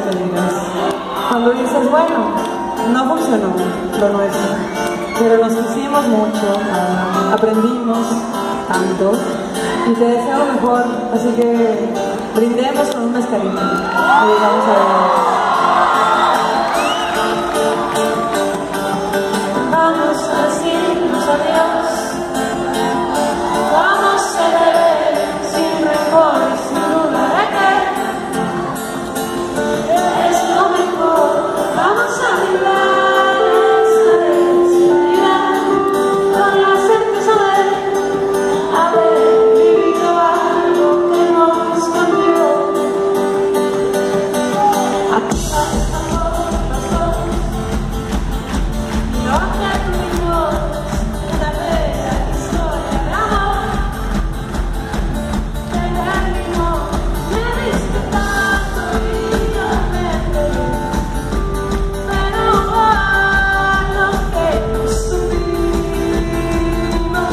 despedidas. Cuando dices, bueno, no funcionó lo nuestro, pero nos quisimos mucho, aprendimos tanto y te deseo lo mejor, así que brindemos con un mezcalito y digamos adiós. Vamos a decirnos adiós, vamos a beber sin rencor y sin duda de que es lo mejor. Vamos a brindar esta despedida con la certeza de haber vivido algo que nos cambió. Aquí pasó, lo que tuvimos, una bella historia de amor. Te terminó, me diste tanto y yo me entregué, pero lo que estuvimos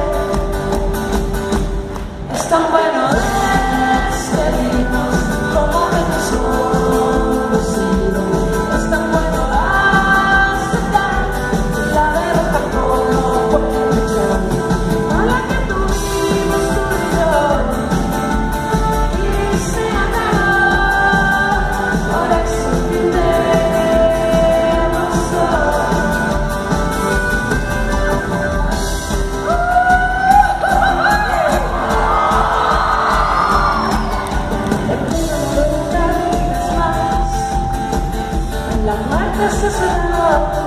es tan bueno despedirnos como que nos conocido. Es tan bueno aceptar la derrota como puede luchar a la que tuvimos tú y yo, y se acabó. Por eso brindemos hoy. La muerte se cerró.